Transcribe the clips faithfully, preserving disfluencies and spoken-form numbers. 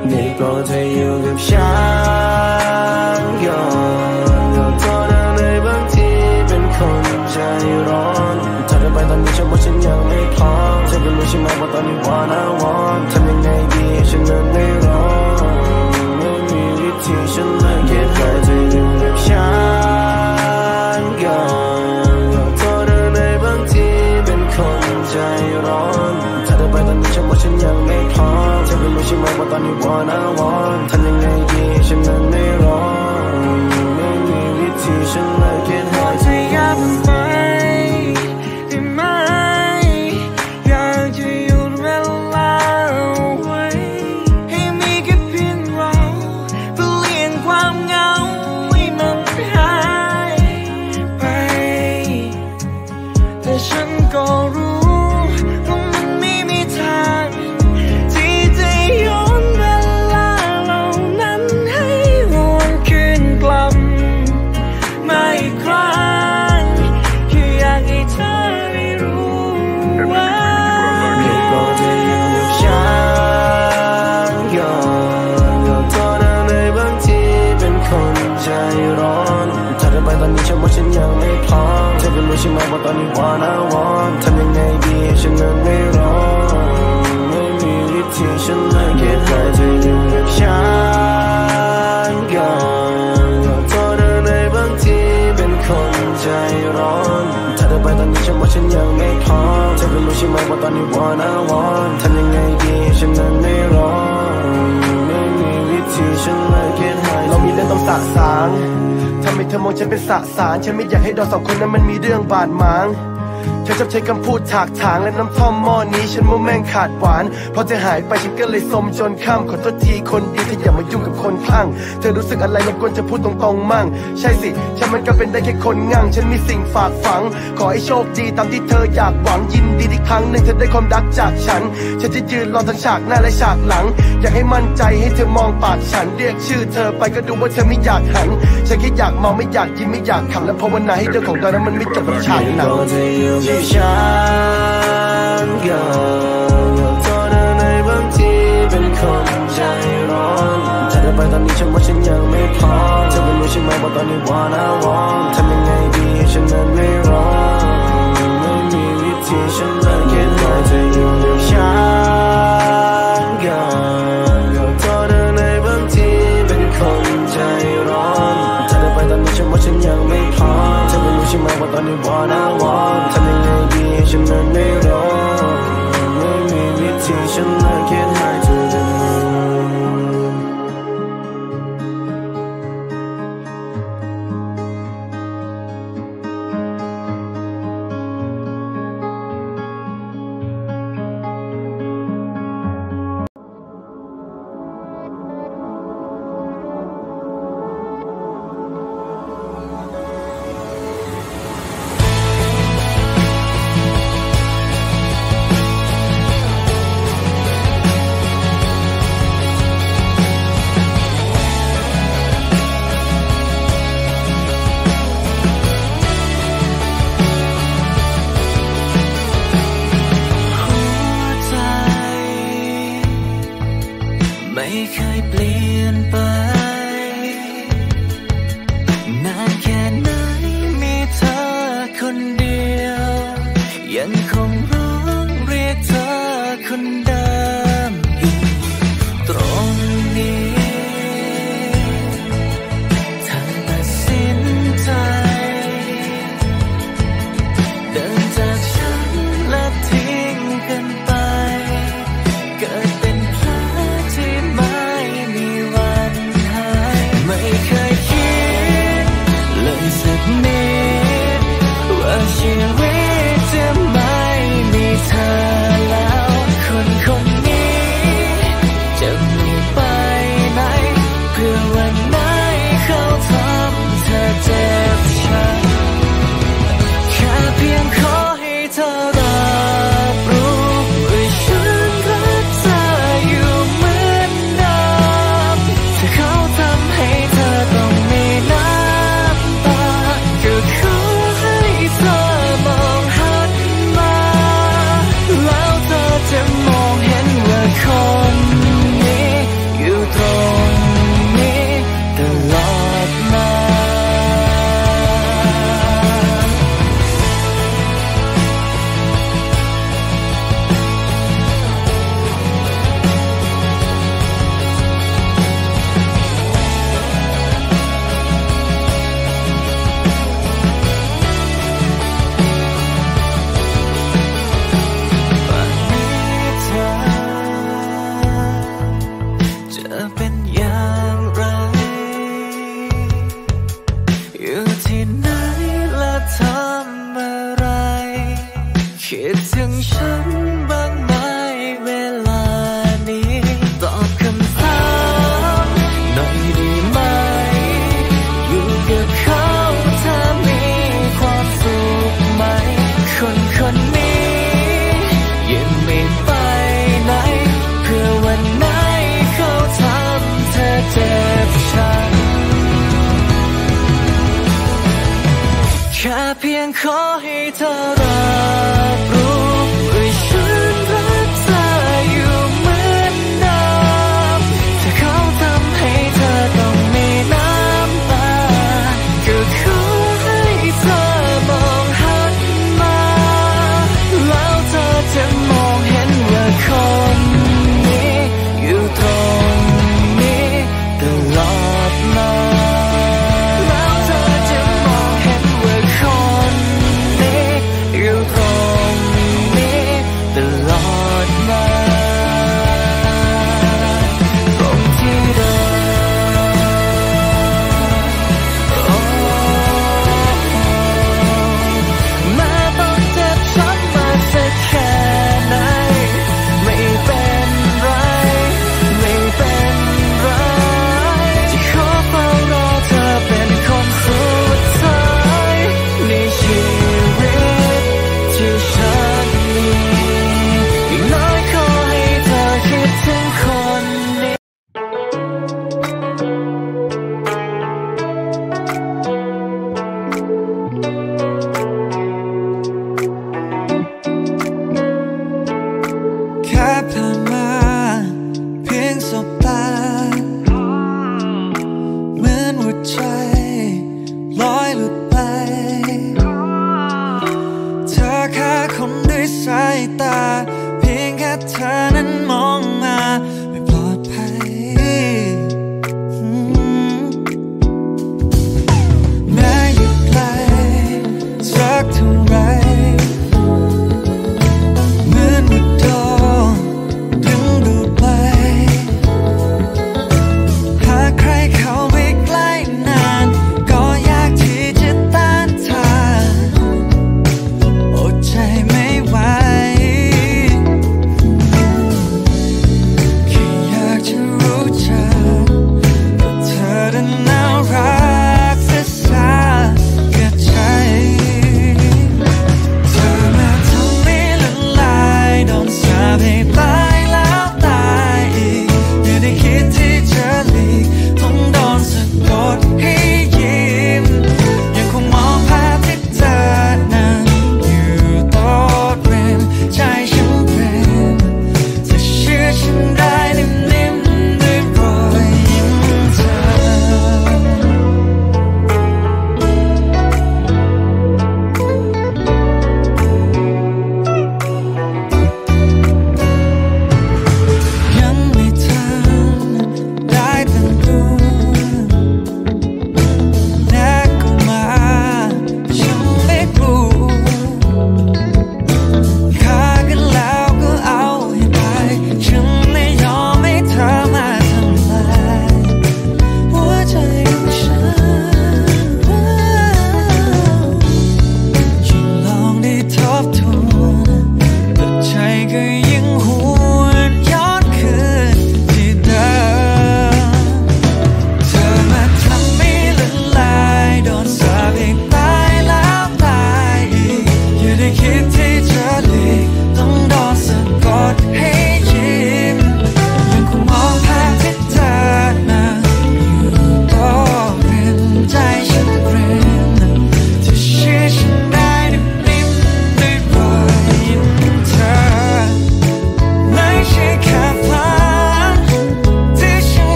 ได้โปรดเธออยู่กับฉันก่อนขอโทษนะในบางทีเป็นคนใจร้อนเธอได้ไปตอนนี้ฉันว่าฉันยังไม่พร้อมเธอก็รู้ใช่ไหมว่าตอนนี้ wanna want ทำยังไงดีฉันนั้นไม่ร้อนไม่มีวิธีฉันเลยแค่ขอเธออยู่กับฉันก่อนขอโทษนะในบางทีเป็นคนใจร้อนเธอได้ไปตอนนี้ฉันว่าฉันยังไม่พร้อมเธอก็รู้ใช่ไหมว่าตอนนี้ wanna want ทำยังไงดีฉันนั้นไม่ร้อนไม่มีวิธีฉันเลยแค่ขอเธออย่าเพิ่งไปได้ไหมอยากจะหยุดเวลาไว้ให้มีแค่เพียงเราเพื่อเลี่ยงความเหงาให้มันหายไปแต่ฉันก็รู้ว่ามันไม่มีทางที่จะย้อนเวลาเหล่านั้นให้วนคืนกลับมาอีกครั้งแค่อยากให้เธอได้รู้ว่าได้โปรดเธออยู่กับฉันก่อนขอโทษนะในบางทีเป็นคนใจร้อนเธอได้ไปตอนนี้ฉันว่าฉันยังไม่พร้อมเธอก็รู้ใช่ไหมว่าตอนนี้ wanna want ทำยังไงดีฉันนั้นไม่ร้อนไม่มีวิธีฉันเลยแค่ขอเธออยู่กับฉันก่อนขอโทษนะในบางทีเป็นคนใจร้อนเธอได้ไปตอนนี้ฉันว่าฉันยังไม่พร้อมเธอก็รู้ใช่ไหมว่าตอนนี้ wanna want ทำยังไงดีฉันนั้นไม่ร้อนไม่มีวิธีฉันเลยแค่ให้เรามีเรื่องต้องสะสางทำให้เธอมองฉันเป็นสสารฉันไม่อยากให้เราสองคนนั้นมันมีเรื่องบาดหมางเธอชอบใช้คำพูดถากถางและน้ำท่อมหม้อนี้ฉันว่าแม่งขาดหวานพอเธอหายไปฉันก็เลยสมจนข้ามขอโทษทีคนดีเธออย่ามายุ่งกับคนข้างเธอรู้สึกอะไรรบกวนจะพูดตรงๆมั่งใช่สิฉันมันก็เป็นได้แค่คนงั่งฉันมีสิ่งฝากฝังขอให้โชคดีตามที่เธออยากหวังยินดีที่ครั้งหนึ่งเธอได้ความรักจากฉันฉันจะยืนรอทั้งฉากหน้าและฉากหลังอยากให้มั่นใจให้เธอมองปากฉันเรียกชื่อเธอไปก็ดูว่าเธอไม่อยากหันฉันแค่อยากเมาไม่อยากกินไม่อยากขำและภาวนาให้เรื่องของเรานั้นมันไม่จบแบบฉากหนังฉันก่อนขอโทษนะในบางทีเป็นคนใจร้อนเธอได้ไปตอนนี้ฉันว่าฉันยังไม่พร้อมเธอไม่รู้ใช่ไหมว่าตอนนี้ wanna want ทำยังไงดีฉันนั้นไม่ร้อนไม่มีวิธีฉันเลยแค่ขอเธออยู่กับฉันก่อนขอโทษนะในบางทีเป็นคนใจร้อนเธอได้ไปตอนนี้ฉันว่าฉันยังไม่พร้อมเธอไม่รู้ใช่ไหมว่าตอนนี้ wanna want ทำยังไงดีฉันนั้นไม่ร้อนไม่มีวิธีฉันเลยแค่ให้เธอได้รู้ไม่เคยเปลี่ยนไปนานแค่ไหนมีเธอคนเดียวยังคงร้องเรียกเธอคนเดิมอยู่ตรงนี้เธอตัดสินใจเดินจากฉันและทิ้งกันไปเกิดเป็นแผลที่ไม่มีวันหา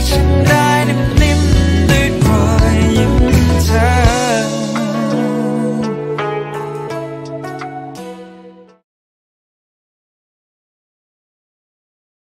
ฉันรัก